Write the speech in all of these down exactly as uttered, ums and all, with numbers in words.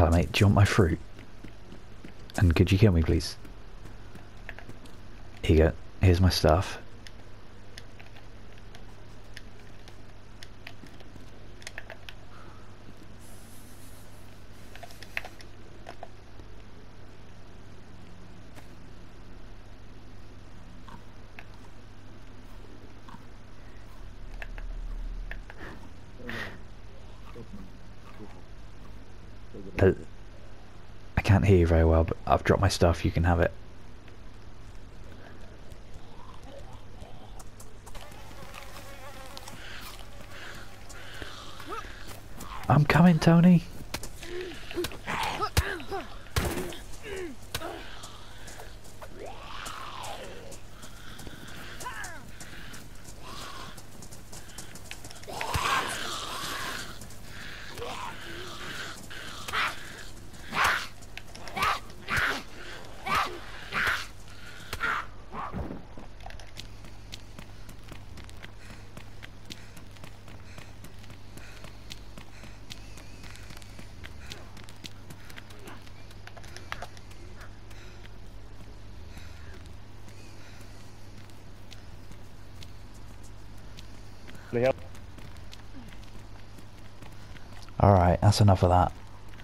Hello mate, do you want my fruit? And could you kill me please? Here you go, here's my stuff. Uh, I can't hear you very well, but I've dropped my stuff, you can have it. I'm coming, Tony. Alright, that's enough of that.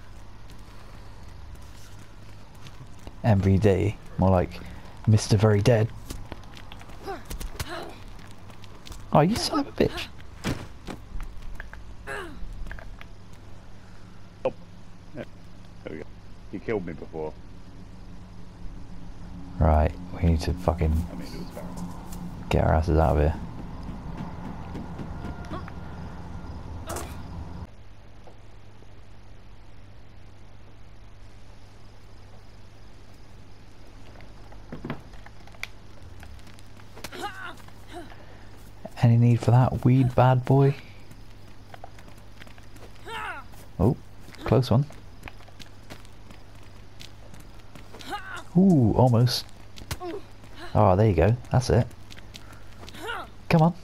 M V D, more like Mister Very Dead. Oh, you son of a bitch. Oh. There we go. You killed me before. Right, we need to fucking I mean, it was fair. get our asses out of here. Any need for that weed, bad boy? Oh, close one. Ooh, almost. Oh, there you go. That's it. Come on.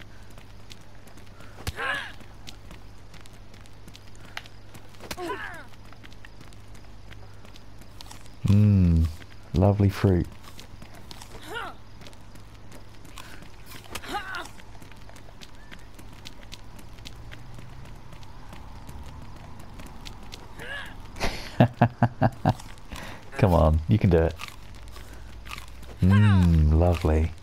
Mmm, lovely fruit. Come on, you can do it. Mmm, lovely.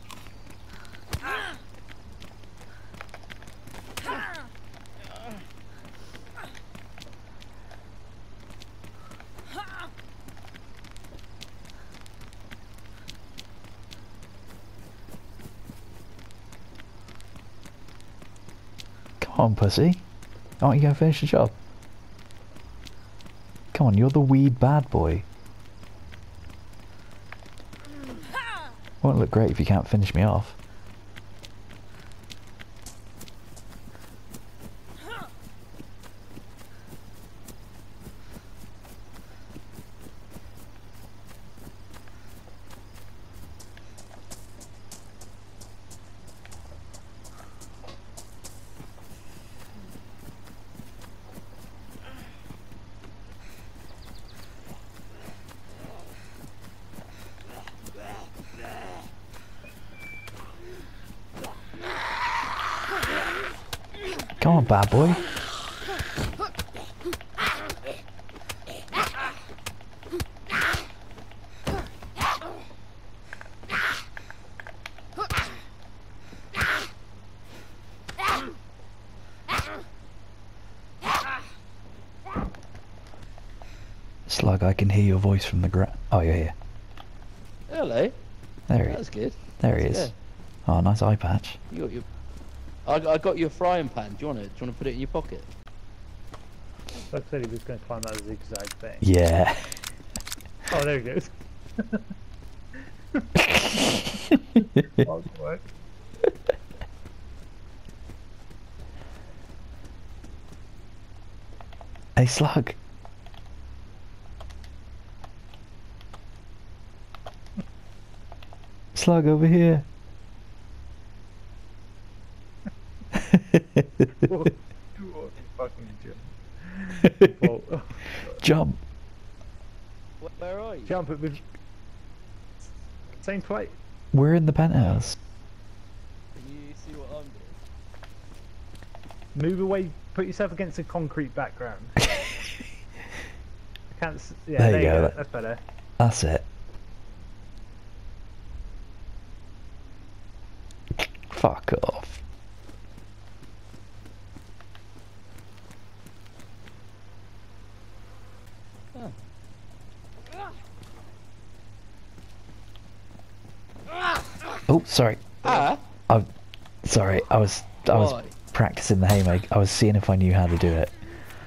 Come on, pussy. Aren't you going to finish the job? Come on, you're the weed bad boy. Won't look great if you can't finish me off. Come on, bad boy. Slug, I can hear your voice from the gra- Oh, you're here. Hello. There he is. That's good. There he That's is. Oh, nice eye patch. You got your. I, I got your frying pan. Do you want it? Do you want to put it in your pocket? Like I said, he was going to climb that zigzag thing. Yeah. Oh, there he goes. Oh, work. Hey, Slug. Slug, over here. What, what fucking Jim. Well, Jump. Wh- Where are you? jump it with same plate. We're in the penthouse. Can you see what I'm doing? Move away. Put yourself against a concrete background. I can't. s- Yeah, There there, you you go, go. that- That's better. That's it. Fuck off. Oh, sorry. Ah? I, sorry. I was I was Why? practicing the haymaker. I was seeing if I knew how to do it.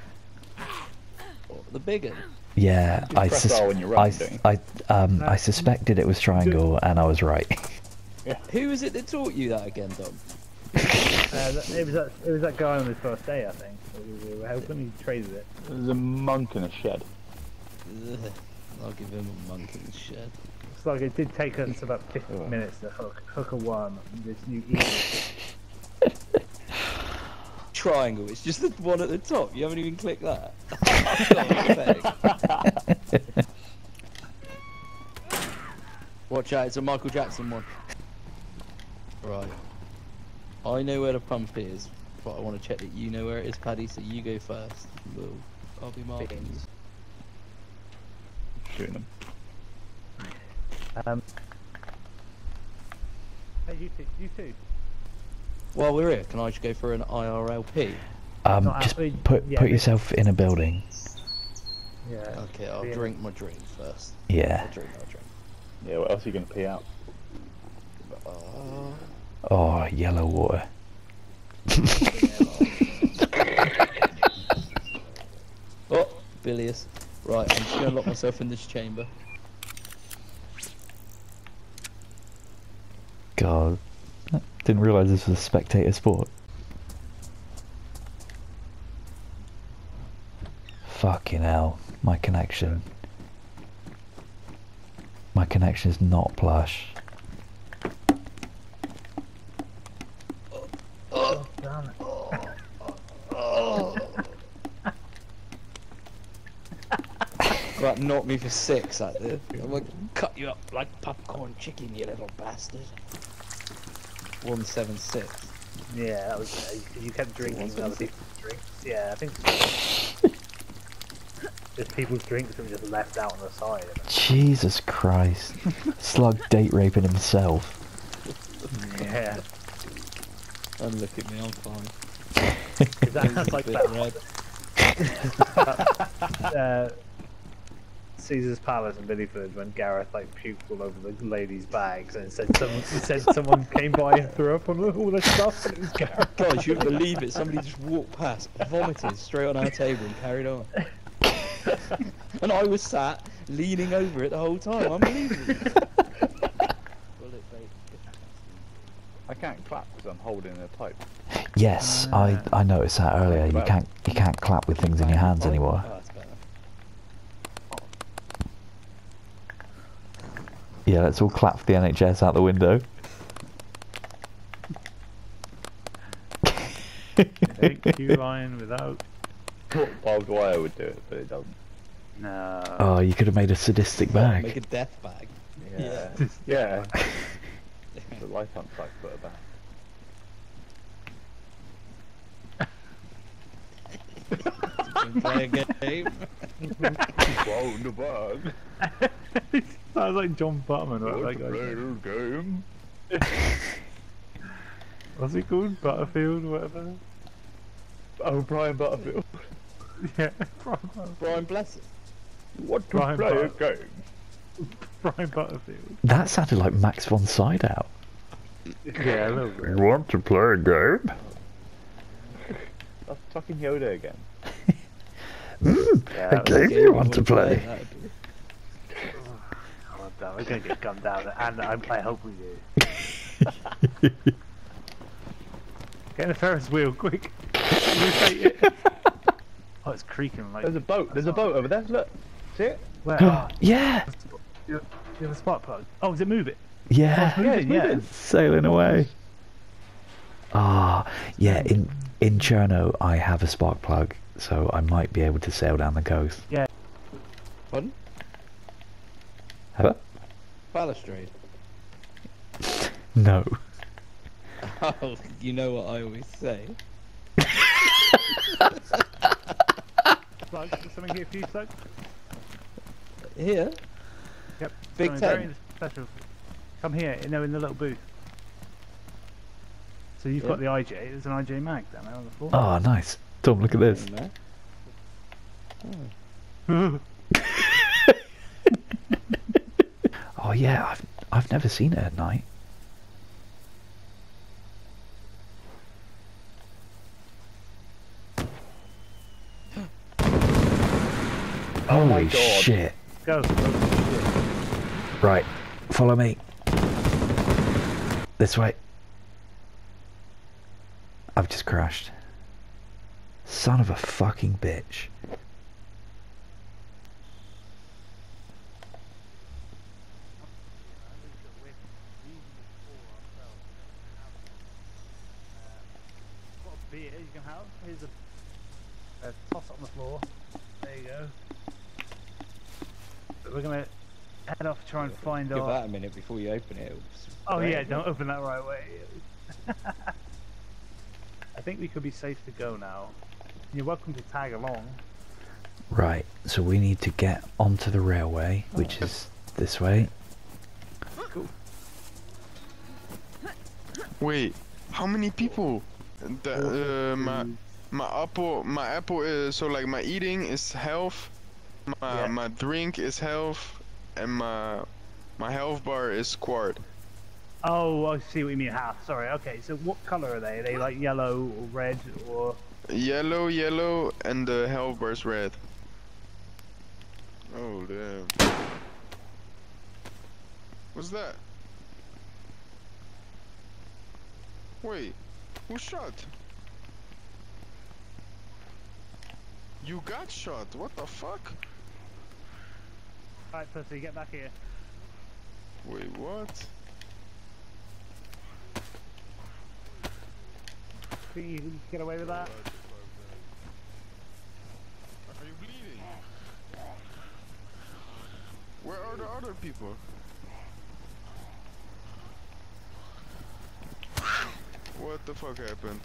The big one? Yeah, You I press sus- R when you run, I, don't you? I um I Uh, suspected it was triangle, and I was right. Who was it that taught you that again, Dom? Uh, that, it was that. It was that guy on his first day, I think. We were helping. He traded it. There's a monk in a shed. Ugh, I'll give him a monkey in the shed. It's like it did take us about fifty Oh. minutes to hook hook a worm. This new eagle. Triangle, it's just the one at the top. You haven't even clicked that. God, pathetic. Watch out, it's a Michael Jackson one. Right. I know where the pump is, but I want to check that you know where it is, Paddy, so you go first. We'll, I'll be marking you. Shooting them. Um. Hey, you two. You two. While we're here, can I just go for an I R L P? Um, Not just actually- put yeah, put but- yourself in a building. Yeah. Okay, I'll Yeah. drink my drink first. Yeah. I'll drink, I'll drink. Yeah, what else are you going to pee out? Uh, Oh, yellow water. oh, bilious. Right, I'm just going to lock myself in this chamber. God, didn't realise this was a spectator sport. Fucking hell, my connection. My connection is not plush. Oh, damn it. Right, knock me for six, that did. I'm gonna cut you up like popcorn chicken, you little bastard. one seven six. Yeah, that was. Uh, you kept drinking Someone's other gonna people's drinks. Yeah, I think. Just people's drinks that were just left out on the side. Jesus Christ. Slug date raping himself. Yeah. Don't look at me, I'm fine. Is that, that's like Bit that, red. uh, Caesar's Palace in Billyford when Gareth like puked all over the ladies' bags and said someone said someone came by and threw up on all the stuff and it was Gareth. Guys, you wouldn't believe it. Somebody just walked past, vomited straight on our table and carried on. And I was sat, leaning over it the whole time. Unbelievable. Bullet bait. I can't clap because I'm holding a pipe. Yes, I I noticed that earlier. You can't you can't clap with things in your hands anymore. Oh, that's better. Yeah, let's all clap for the N H S out the window. Thank you, Ryan, without. Barbed wire would do it, but it doesn't. No. Oh, you could have made a sadistic bag. Make a death bag. Yeah. Yeah. The life hunt type put it back. Can play a game. Whoa, the bug. Sounds like John Butman. Right? What's That the guy. game? What's it called? Butterfield, whatever. Oh, Brian Butterfield. Yeah. Brian Blessed. What to Brian play a Butter- game? Brian Butterfield. That sounded like Max von Sydow. Yeah, a little bit. Want to play a game? That's fucking Yoda again. Mm, Yeah, a that was game you want to play? That'd be- Oh, damn, we're gonna get gunned down, and I, I hope we do. Get in the Ferris wheel, quick! Rotate it. Oh, it's creaking like. There's a boat. There's a boat over there. Look. See it? Where? Oh, Yeah, you you have a spark plug. Oh, does it move it? yeah, Yeah, it's yeah. moving. sailing away. Ah, yeah. In in Cherno, I have a spark plug so I might be able to sail down the coast. Pardon? Have Balustrade. I? No. Oh, you know what I always say. Slug, there's something here for you, Slug? Here? Yep. Big something Ten. very special. Come here, you know, in the little booth. So you've Yeah. got the I J. There's an I J mag down there on the floor. Oh, nice. Tom, look at this. No. Oh yeah, I've I've never seen it at night. Oh my Holy God. shit! Go. Right, follow me. This way. I've just crashed. Son of a fucking bitch. What a beer you can have. Here's a, a toss it on the floor. There you go. But we're gonna head off to try and find Give our. that a minute before you open it. It'll Oh spray yeah, it. don't open that right away. I think we could be safe to go now. You're welcome to tag along. Right, so we need to get onto the railway, which is this way. Wait, how many people? The, uh, my my apple my apple is so like my eating is health, my Yeah. my drink is health, and my my health bar is squad. Oh, I see what you mean. Half. Sorry. Okay. So what color are they? Are they like yellow or red or? Yellow, yellow, and the health bar is red. Oh damn! What's that? Wait, who shot? You got shot. What the fuck? Alright, pussy, get back here. Wait, what? Think you can get away with that? Are you bleeding? Where are the other people? What the fuck happened?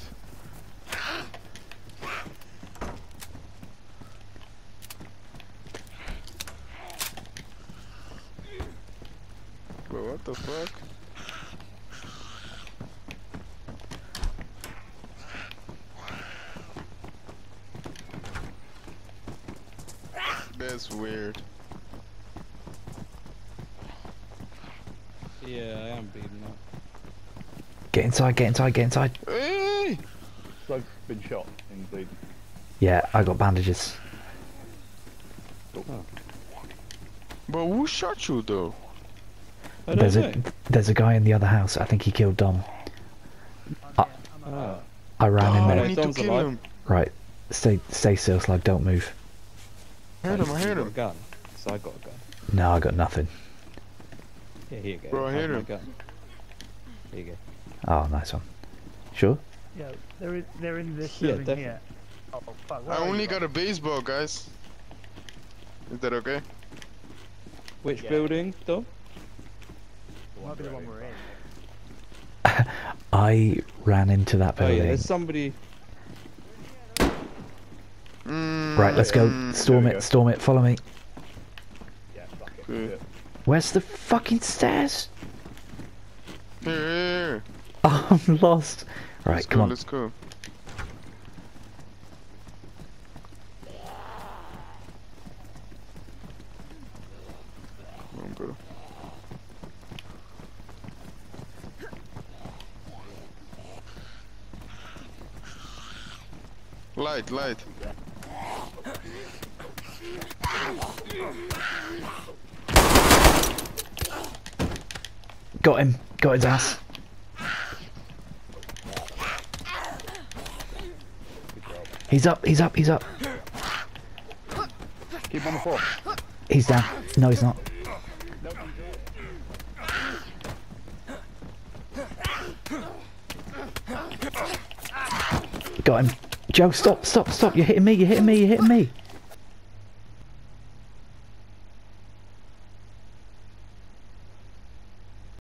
Bro, what the fuck? That's weird. Yeah, I am bleeding out. Get inside, get inside, get inside. Hey! Slug's been shot in bleeding. Yeah, I got bandages. But who shot you though? I don't There's know. a there's a guy in the other house. I think he killed Dom. Ah. I ran in Oh, there. I need to Dom's kill alive. him. Right, stay stay still, Slug. Don't move. I heard him, I You heard got a him. gun. So I got a gun. No, I got nothing. Yeah, here you go. Bro, I Have hear my him. gun. Here you go. Oh, nice one. Sure. Yeah, they're in, they're in this Yeah, building definitely. here. Oh fuck. where I are only you got from? a baseball, guys. Is that okay? Which Yeah. building, Dom? Might be the one we're in. I ran into that Oh yeah, building. there's somebody. Mm, Right, let's go. mm, Storm there it, we go. storm it. Follow me. Yeah, fuck it. Okay. do it. Where's the fucking stairs? Here, here, here. Oh, I'm lost. Right, Let's come go, on. let's go. Come on, bro. Light, light. Got him. Got his ass. He's up. He's up. He's up. Keep on the floor. He's down. No, he's not. Got him. Joe, stop, stop, stop! You're hitting me! You're hitting me! You're hitting me!